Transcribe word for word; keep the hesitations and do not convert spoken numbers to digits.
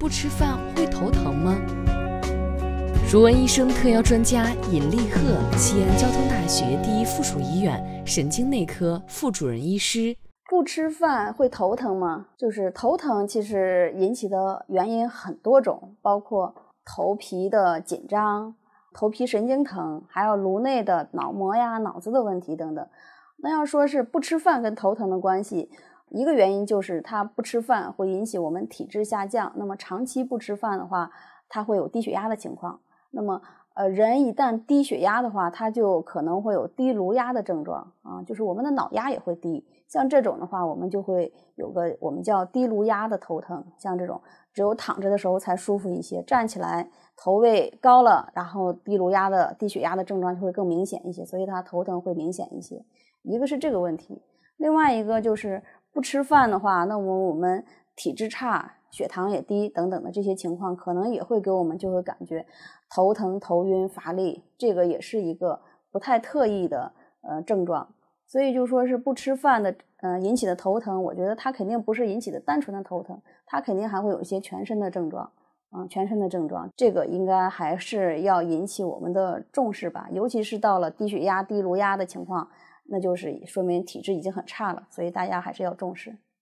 不吃饭会头疼吗？如文医生特邀专家尹立鹤，西安交通大学第一附属医院神经内科副主任医师。 不吃饭会头疼吗？就是头疼其实引起的原因很多种，包括头皮的紧张、头皮神经疼，还有颅内的脑膜呀、脑子的问题等等。那要说是不吃饭跟头疼的关系，一个原因就是他不吃饭会引起我们体质下降，那么长期不吃饭的话，他会有低血压的情况。那么呃，人一旦低血压的话，他就可能会有低颅压的症状啊，就是我们的脑压也会低。像这种的话，我们就会有个我们叫低颅压的头疼，像这种只有躺着的时候才舒服一些，站起来头位高了，然后低颅压的低血压的症状就会更明显一些，所以他头疼会明显一些。一个是这个问题，另外一个就是不吃饭的话，那么我们体质差，血糖也低等等的这些情况，可能也会给我们就会感觉头疼、头晕、乏力，这个也是一个不太特异的呃症状。所以就说是不吃饭的呃引起的头疼，我觉得它肯定不是引起的单纯的头疼，它肯定还会有一些全身的症状啊、呃，全身的症状，这个应该还是要引起我们的重视吧，尤其是到了低血压、低颅压的情况，那就是说明体质已经很差了，所以大家还是要重视。